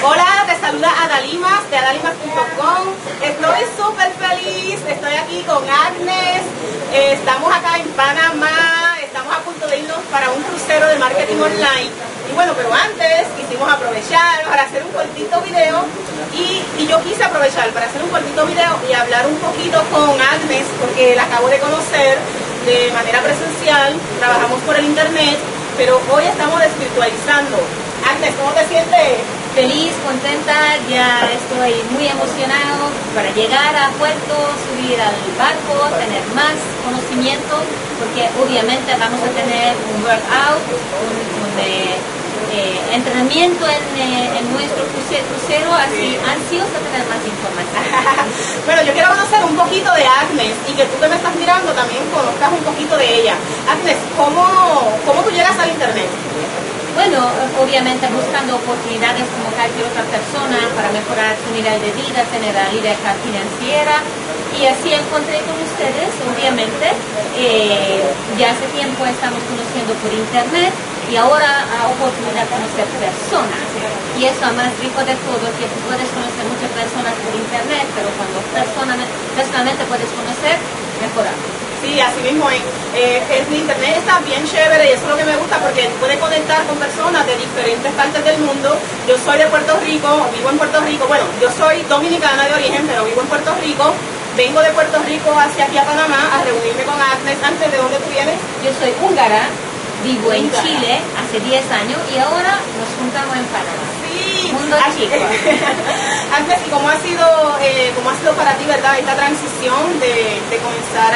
Hola, te saluda Adalimas de adalimas.com. Estoy súper feliz, estoy aquí con Agnes. Estamos acá en Panamá, estamos a punto de irnos para un crucero de marketing online. Y bueno, pero antes quisimos aprovechar para hacer un cortito video y yo quise aprovechar para hacer un cortito video y hablar un poquito con Agnes porque la acabo de conocer de manera presencial, trabajamos por el internet, pero hoy estamos desvirtualizando. Agnes, ¿cómo te sientes? Feliz, contenta, ya estoy muy emocionado para llegar a Puerto, subir al barco, tener más conocimiento, porque obviamente vamos a tener un workout, un entrenamiento en nuestro crucero, así ansiosa de tener más información. Bueno, yo quiero conocer un poquito de Agnes y que tú que me estás mirando también conozcas un poquito de ella. Agnes, ¿cómo tú llegas al internet? Bueno, obviamente buscando oportunidades como cualquier otra persona para mejorar su nivel de vida, tener la libertad financiera, y así encontré con ustedes, obviamente. Ya hace tiempo estamos conociendo por internet y ahora hay oportunidad de conocer personas. Y eso es más rico de todo, que tú puedes conocer muchas personas por internet, pero cuando personalmente puedes conocer, mejorar. Sí, así mismo es. El internet está bien chévere y eso es lo que me gusta porque puedes conectar con personas de diferentes partes del mundo. Yo soy de Puerto Rico, vivo en Puerto Rico. Bueno, yo soy dominicana de origen, pero vivo en Puerto Rico. Vengo de Puerto Rico hacia aquí a Panamá a reunirme con Agnes. Antes, ¿de dónde tú vienes? Yo soy húngara, vivo en Chile hace 10 años y ahora nos juntamos en Panamá. Sí, mundo chico. Agnes, ¿y cómo ha sido para ti, verdad, esta transición de comenzar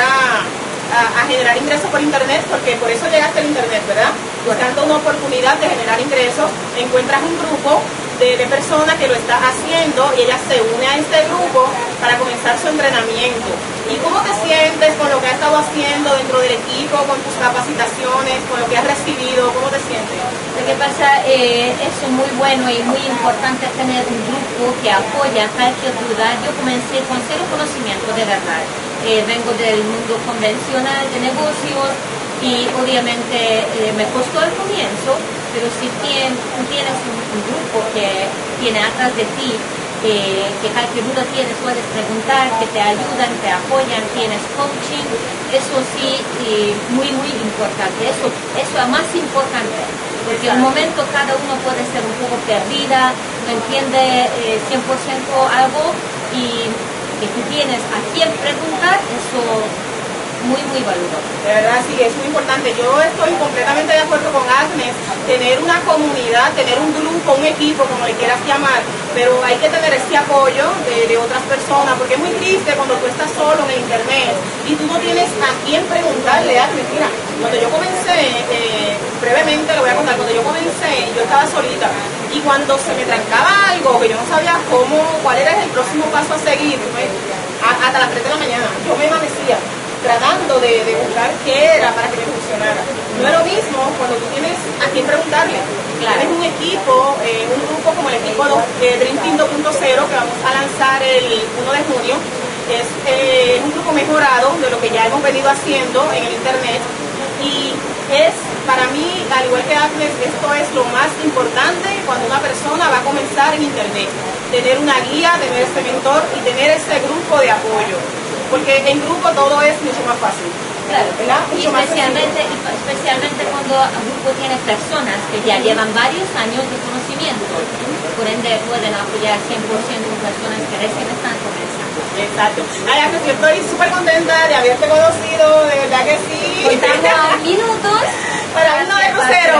a generar ingresos por internet? Porque por eso llegaste al internet, ¿verdad? Buscando una oportunidad de generar ingresos, encuentras un grupo de personas que lo está haciendo y ella se une a este grupo para comenzar su entrenamiento. ¿Y cómo te sientes con lo que has estado haciendo dentro del equipo, con tus capacitaciones, con lo que has recibido? ¿Cómo te sientes? Lo que pasa es muy bueno y muy importante tener un grupo que apoya cualquier duda. Yo comencé con cero conocimiento de verdad. Vengo del mundo convencional de negocios y obviamente me costó al comienzo, pero si tienes un grupo que tiene atrás de ti, que cualquier duda tienes, puedes preguntar, que te ayudan, te apoyan, tienes coaching, eso sí, muy importante, eso es más importante, porque en un momento cada uno puede ser un poco perdida, no entiende 100% algo y que tú tienes a quién preguntar, eso muy valioso. De verdad, sí, es muy importante. Yo estoy completamente de acuerdo con Agnes, tener una comunidad, tener un grupo, un equipo, como le quieras llamar, pero hay que tener ese apoyo de otras personas, porque es muy triste cuando tú estás solo en el internet y tú no tienes a quién preguntarle. Agnes, mira, cuando yo comencé, brevemente lo voy a contar, cuando yo comencé, yo estaba solita y cuando se me trancaba algo que yo no sabía cuál era el próximo paso a seguir, hasta las 3 de la mañana, yo me amanecía tratando de buscar qué era para que me funcionara. No es lo mismo cuando tú tienes a quién preguntarle. Claro. Tienes un equipo, un grupo como el equipo Dream Team 2.0 que vamos a lanzar el 1 de junio. Es un grupo mejorado de lo que ya hemos venido haciendo en el internet y es para mí, al igual que Agnes, esto es lo más importante cuando una persona va a comenzar en internet. Tener una guía, tener ese mentor y tener ese grupo de apoyo. Porque en grupo todo es mucho más fácil. Claro, ¿verdad? Y especialmente cuando un grupo tiene personas que ya llevan varios años de conocimiento, por ende pueden apoyar 100% personas que recién están comenzando. Exacto. Ay, Agnes, yo estoy súper contenta de haberte conocido, de verdad que sí. Contamos minutos para irnos de crucero.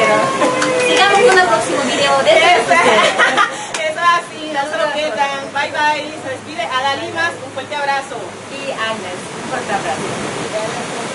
Sigamos con el próximo video de este crucero. Eso así, no se lo pierdan. Bye bye. Se despide Adalimas, un fuerte abrazo. Y Agnes, un fuerte abrazo.